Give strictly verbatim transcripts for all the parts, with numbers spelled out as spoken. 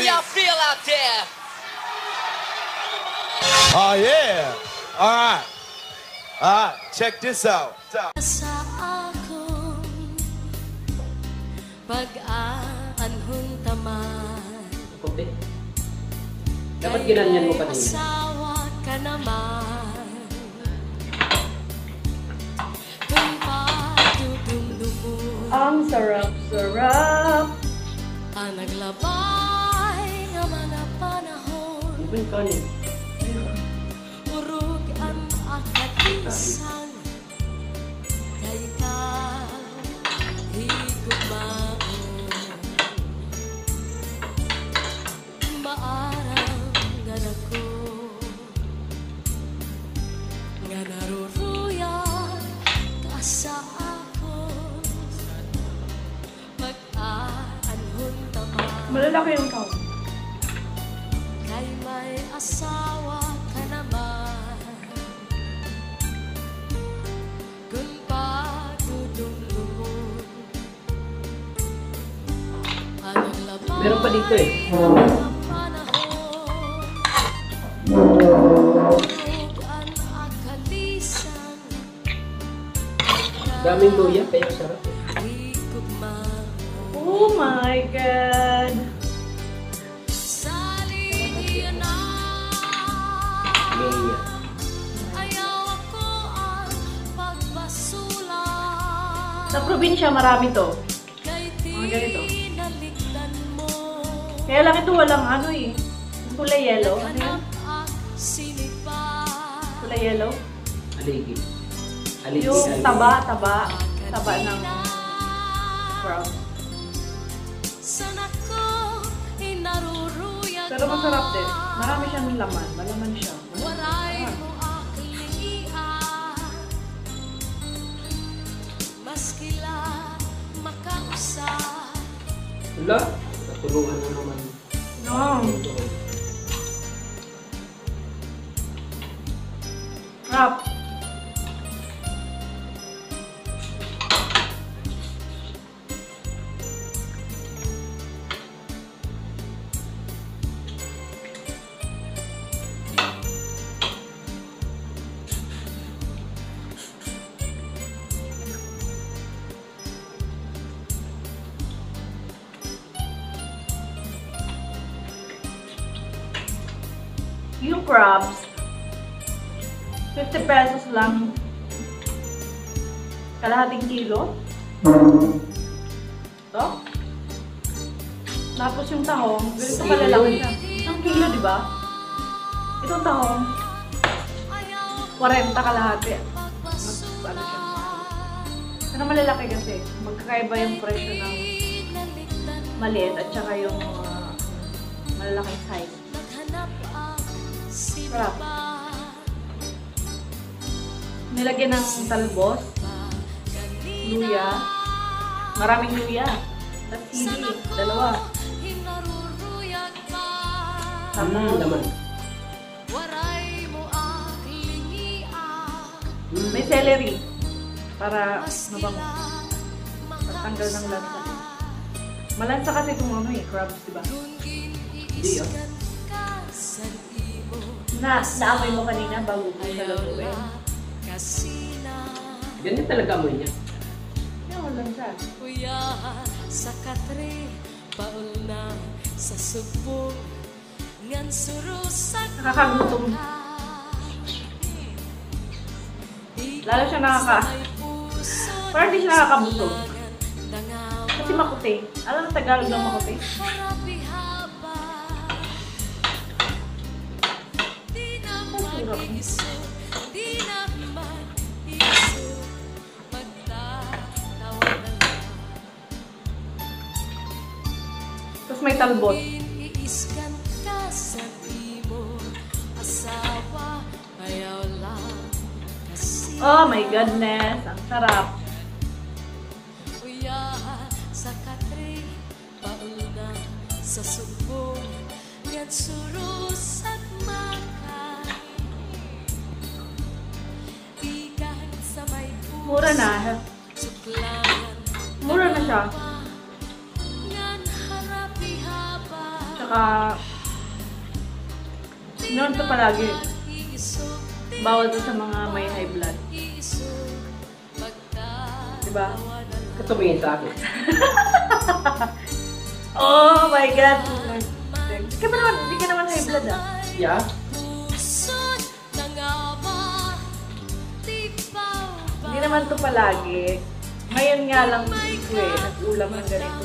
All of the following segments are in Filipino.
y'all feel out there? Oh, yeah. All right. All right. Check this out. Sa akong pag-aanhon taman. Kopi. Dapat ginanyan mo pa din. Asawa ka naman. Kung padudumdumon. Ang sarap-sarap. Ang naglabay ng mga panahon. Ano ba yung kanin? Urog ang akatisan. Kay ikaw, higugmaon. Maarang ganak ko. Nga naruruyan ka sa akon. Pag-aanhon taman. Malalaki yung count. Kay may asawa ka naman. Kung padudumdumon. Ang naglabay Meron pa dito eh. ng panahon. Urog ang akalisan. Daming luya, kaya masarap eh. Higugmaon. Oh my God. Saligyan na. Luya. Ayaw ako ang pagbasulan. Sa probinsya, marami to. Kay Mga ganito. tinalikdan mo. Kaya lang ito walang ano eh. Yung kulay yellow. Ano yun? Hanap ang sinipan. Kulay yellow. Aligi. Aligi. Yung aligi. taba, taba. Taba ng crab. Sana ko inaruruyag. Pero masarap din. Marami siyang laman. Malaman siya. Waray mo aklian. Maskila makausap. Wala. Natulungan na naman. No. Crab. Yung crabs, fifty pesos lang. Kalahating kilo. Ito. Tapos yung tahong, ganito kalalaki siya. Isang kilo, di ba? Itong tahong, forty kalahati. Mas, ano siya. Pero malalaki kasi. Magkakaiba yung presyo ng maliit at saka yung uh, malalaking size. Sarap. Nilagyan ng talbos, luya, maraming luya, at sili, dalawa. Hmm, Tapos, laman. Hmm. may celery para mabango. Pagtanggal ng lansa. Malansa kasi itong ano eh, crabs, diba? Hindi ah. Na, naamoy mo kanina bago ko sa lutuin. Ganyan talaga amoy niya. Yan, walang siya. Kuya sa katre, paul na sa subong, ngan surusak Nakakagutom. Lalo siya nakaka... Parang di siya nakakabusog. Kasi makuti. Alam mo Tagalog ng makuti? Tapos may talbot. Oh my goodness, ang sarap. Sa katre, pauna sa subong, yan surus at makay. Ikan sa may puso, Mura na. suklangan, Mura na siya. ngan harapi haba. Tsaka Saka, noon to palagi. Bawal to sa mga may high blood. Diba? Katumingin sa akin. Oh my God! Di ka ba naman, di ka naman high blood ah. Yeah? Hindi naman to palagi. Ngayon nga lang ito eh, nag-ulam ng ganito.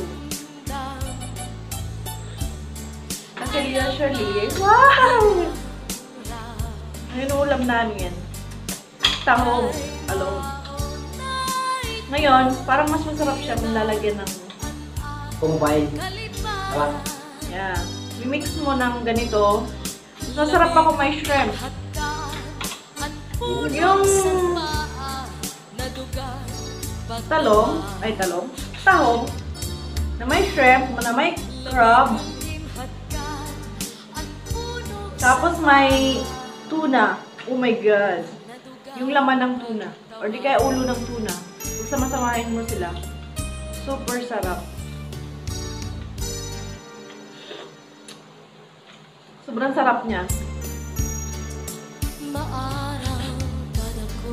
Kasi usually, wow! Ngayon ulam namin, tahong, alone. Ngayon, parang mas masarap siya kung lalagyan ng, Combine. Diba? yeah. I-mix mo ng ganito. Masarap ako may shrimp. Yung talong, ay talong, tahong, na may shrimp, na may crab, tapos may tuna. Oh my God. Yung laman ng tuna. Or di kaya ulo ng tuna. Kung sama-samahin mo sila. Super sarap. Sobrang sarap niya. Maaraw ka na ko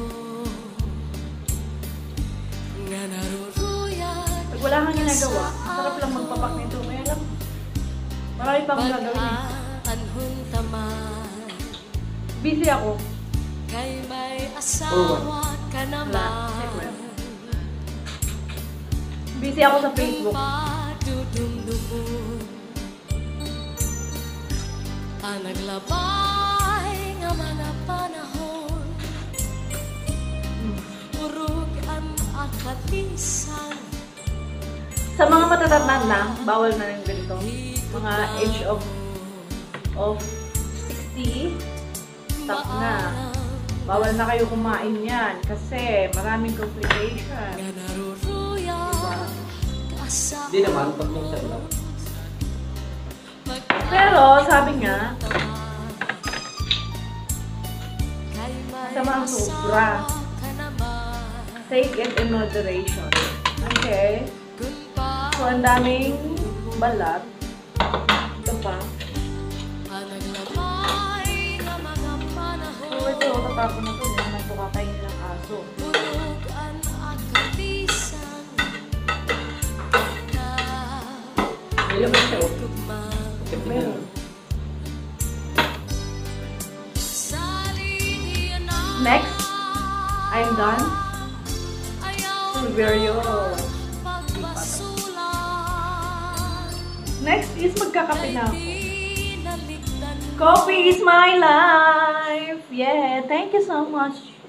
nga naruruyat. Pag wala kang ginagawa, sarap lang magpapak nito. Kaya lang, marami pa akong gagawin eh. Anhong taman Busy ako. kay may asawa ka naman. Busy ako sa Facebook. Padudumdumun ang naglabay nga mga panahon. Urog ang akatisan. Sa mga matatanda na, bawal na rin ganito. Mga age of of sixty, stop na. Bawal na kayo kumain yan kasi maraming complication. Nga naruruyat kasama. Hindi naman, pag minsan lang. Pero sabi nga, masama ang sobra. Take it in moderation. Okay? So, ang daming balat. Ito pa. So, ito, tatapon na ito. Hindi naman ito kakainin ng aso. May laman siya, oh. Meron. Next, I'm done. Silverio. Next is magkakape na ako. Coffee is my life. Yeah, thank you so much.